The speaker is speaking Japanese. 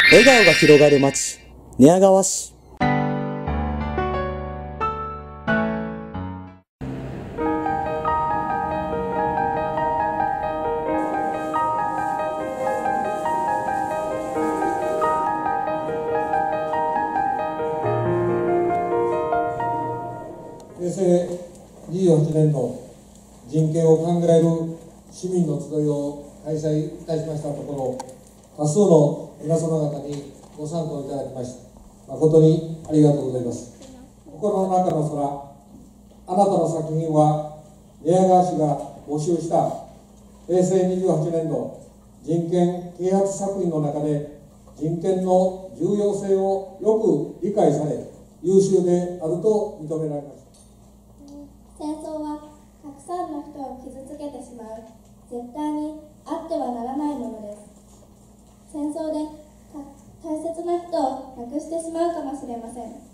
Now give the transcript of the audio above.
笑顔が広がる街、寝屋川市。 平成28年の人権を考える市民の集いを開催いたしましたところ、多数の皆様方にご参加いただきまして、誠にありがとうございます。心の中の空、あなたの作品は寝屋川市が募集した平成28年度人権啓発作品の中で人権の重要性をよく理解され、優秀であると認められました。 戦争はたくさんの人を傷つけてしまう絶対にあってはならないものです。戦争で大切な人を亡くしてしまうかもしれません。